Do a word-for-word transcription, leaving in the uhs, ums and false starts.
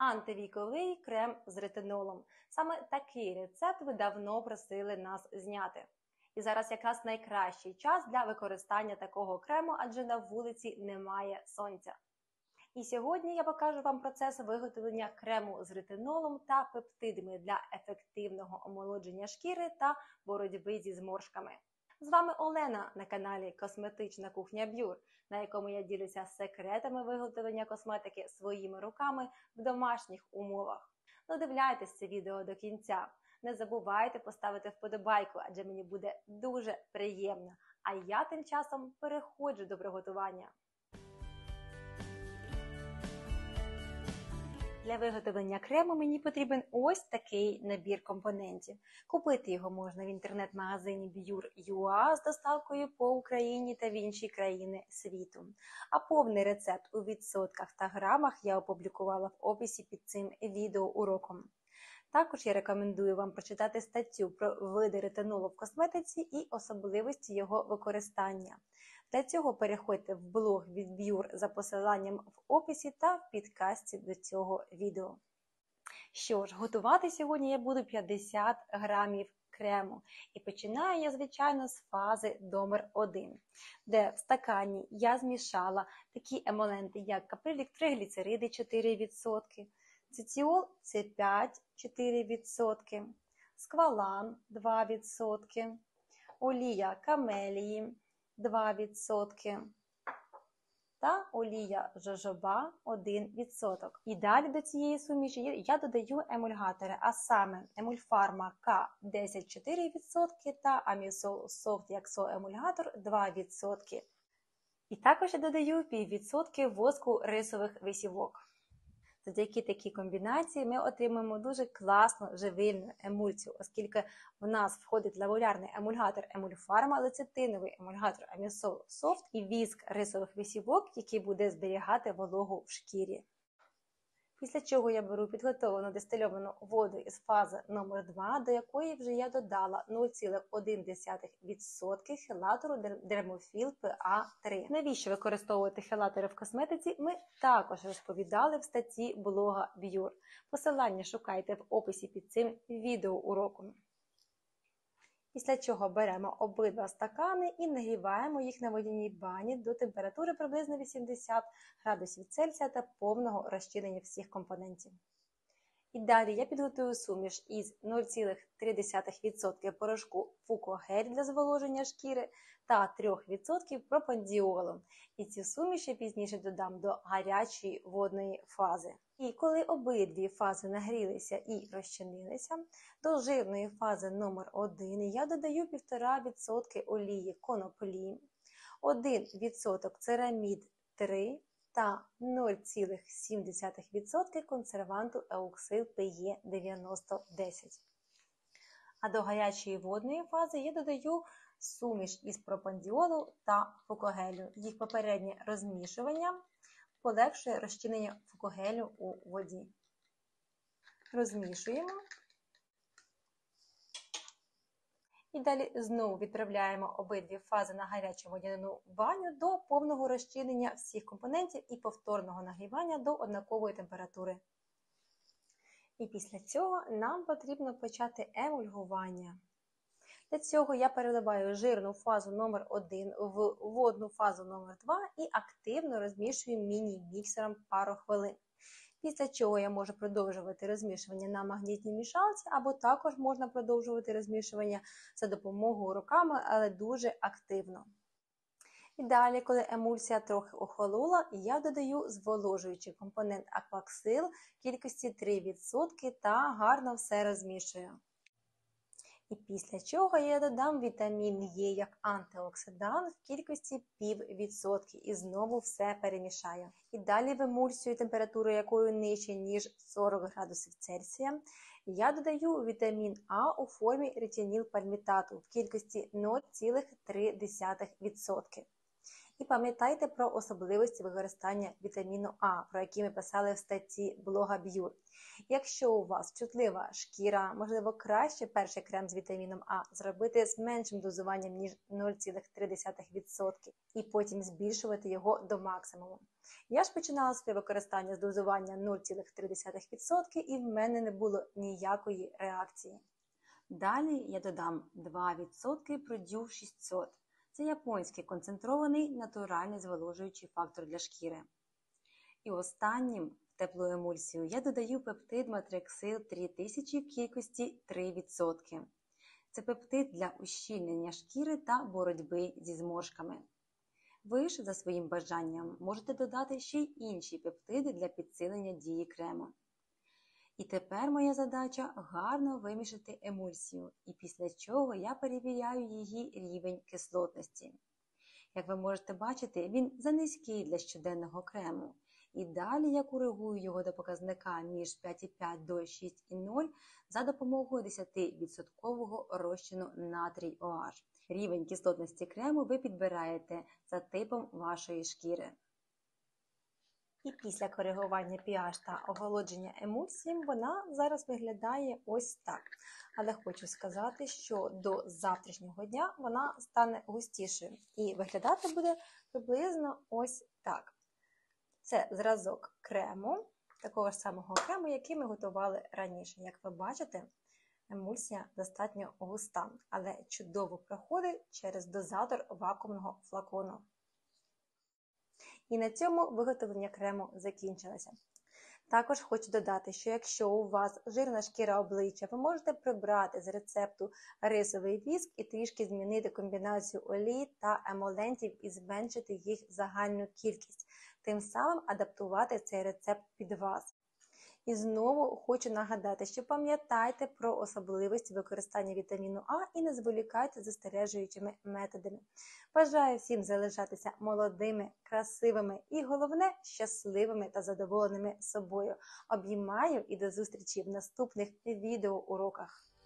антивіковий крем з ретинолом. Саме такий рецепт ви давно просили нас зняти. І зараз якраз найкращий час для використання такого крему, адже на вулиці немає сонця. І сьогодні я покажу вам процес виготовлення крему з ретинолом та пептидами для ефективного омолодження шкіри та боротьби зі зморшками. З вами Олена на каналі Косметична кухня Б'юр, на якому я ділюся секретами виготовлення косметики своїми руками в домашніх умовах. Додивляйтесь це відео до кінця. Не забувайте поставити вподобайку, адже мені буде дуже приємно. А я тим часом переходжу до приготування. Для виготовлення крему мені потрібен ось такий набір компонентів. Купити його можна в інтернет-магазині б'юр крапка ю а з доставкою по Україні та в інші країни світу. А повний рецепт у відсотках та грамах я опублікувала в описі під цим відеоуроком. Також я рекомендую вам прочитати статтю про види ретинолу в косметиці і особливості його використання. Для цього переходьте в блог від Б'юр за посиланням в описі та в підкасті до цього відео. Що ж, готувати сьогодні я буду п'ятдесят грамів крему. І починаю я, звичайно, з фази номер один, де в стакані я змішала такі емоленти, як каприлік тригліцериди чотири відсотки, циціол – це п'ять - чотири відсотки, сквалан – два відсотки, олія камелії – два відсотки та олія жожоба – один відсоток. І далі до цієї суміші я додаю емульгатори, а саме емульфарма К десять - чотири відсотки та амісол софт яксо емульгатор два відсотки. І також я додаю пів відсотки воску рисових висівок. Завдяки такій комбінації ми отримаємо дуже класну живильну емульсію, оскільки в нас входить лаволярний емульгатор емульфарма, лецитиновий емульгатор амісол софт і віск рисових висівок, який буде зберігати вологу в шкірі. Після чого я беру підготовлену дистильовану воду із фази номер два, до якої вже я додала нуль цілих одна десята відсотка хелатору Dermophil пі а три. Навіщо використовувати хелатори в косметиці, ми також розповідали в статті блога Б'юр. Посилання шукайте в описі під цим відеоуроком. Після чого беремо обидва стакани і нагріваємо їх на водяній бані до температури приблизно вісімдесят градусів Цельсія та повного розчинення всіх компонентів. І далі я підготую суміш із нуль цілих три десятих відсотка порошку фукогель для зволоження шкіри та три відсотки пропандіолу. І ці суміші я пізніше додам до гарячої водної фази. І коли обидві фази нагрілися і розчинилися, до жирної фази номер один я додаю півтора відсотка олії коноплі, один відсоток церамід три та нуль цілих сім десятих відсотка консерванту еуксил пі е дев'яносто десять. А до гарячої водної фази я додаю суміш із пропандіолу та фукогелю. Їх попереднє розмішування полегшує розчинення фукогелю у воді. Розмішуємо. І далі знову відправляємо обидві фази на гарячу водяну баню до повного розчинення всіх компонентів і повторного нагрівання до однакової температури. І після цього нам потрібно почати емульгування. Для цього я переливаю жирну фазу номер один в водну фазу номер два і активно розмішую міні-міксером пару хвилин. Після чого я можу продовжувати розмішування на магнітній мішалці, або також можна продовжувати розмішування за допомогою руками, але дуже активно. І далі, коли емульсія трохи охолола, я додаю зволожуючий компонент Aquaxyl кількості три відсотки та гарно все розмішую. І після чого я додам вітамін Е як антиоксидант в кількості пів відсотки і знову все перемішаю. І далі в емульсію, температуру якою нижче, ніж сорок градусів Цельсія, я додаю вітамін А у формі ретинілпальмітату в кількості нуль цілих три десятих відсотка. І пам'ятайте про особливості використання вітаміну А, про які ми писали в статті блога Б'юр. Якщо у вас чутлива шкіра, можливо, краще перший крем з вітаміном А зробити з меншим дозуванням, ніж нуль цілих три десятих відсотка, і потім збільшувати його до максимуму. Я ж починала своє використання з дозування нуль цілих три десятих відсотка, і в мене не було ніякої реакції. Далі я додам два відсотки продю шістсот. Це японський концентрований натуральний зволожуючий фактор для шкіри. І останнім в теплу емульсію я додаю пептид Матриксил три тисячі в кількості три відсотки. Це пептид для ущільнення шкіри та боротьби зі зморшками. Ви ж, за своїм бажанням, можете додати ще й інші пептиди для підсилення дії крему. І тепер моя задача гарно вимішати емульсію, і після чого я перевіряю її рівень кислотності. Як ви можете бачити, він занизький для щоденного крему. І далі я коригую його до показника між п'ять і п'ять до шість і нуль за допомогою десятивідсоткового розчину натрій OH. Рівень кислотності крему ви підбираєте за типом вашої шкіри. І після коригування pH та охолодження емульсієм вона зараз виглядає ось так. Але хочу сказати, що до завтрашнього дня вона стане густішою. І виглядати буде приблизно ось так. Це зразок крему, такого ж самого крему, який ми готували раніше. Як ви бачите, емульсія достатньо густа, але чудово проходить через дозатор вакуумного флакону. І на цьому виготовлення крему закінчилося. Також хочу додати, що якщо у вас жирна шкіра обличчя, ви можете прибрати з рецепту рисовий віск і трішки змінити комбінацію олій та емолентів і зменшити їх загальну кількість, тим самим адаптувати цей рецепт під вас. І знову хочу нагадати, що пам'ятайте про особливості використання вітаміну А і не зволікайте з застережуючими методами. Бажаю всім залишатися молодими, красивими і, головне, щасливими та задоволеними собою. Обіймаю і до зустрічі в наступних відеоуроках.